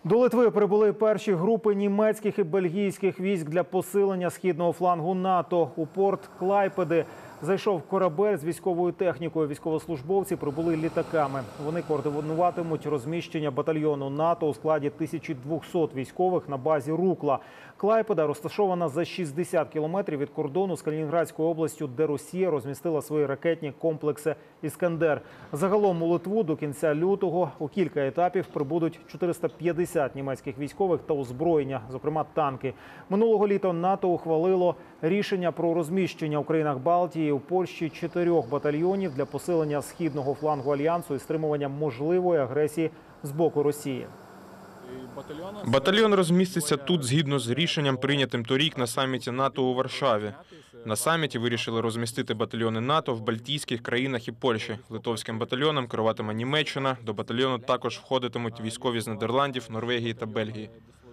До Литви прибули перші групи німецьких і бельгійських військ для посилення східного флангу НАТО. У порт Клайпеди зайшов корабель з військовою технікою. Військовослужбовці прибули літаками. Вони координуватимуть розміщення батальйону НАТО у складі 1200 військових на базі Рукла. Клайпеда розташована за 60 кілометрів від кордону з Калінінградською областю, де Росія розмістила свої ракетні комплекси «Іскандер». Загалом у Литву до кінця лютого у кілька етапів прибудуть 450 німецьких військових та озброєння, зокрема танки. Минулого літа НАТО ухвалило рішення про розміщення у країнах Балтії у Польщі 4 батальйонів для посилення східного флангу Альянсу і стримування можливої агресії з боку Росії. Батальйон розміститься тут згідно з рішенням, прийнятим торік на саміті НАТО у Варшаві. На саміті вирішили розмістити батальйони НАТО в Балтійських країнах і Польщі. Литовським батальйоном керуватиме Німеччина. До батальйону також входитимуть військові з Нідерландів, Норвегії та Бельгії.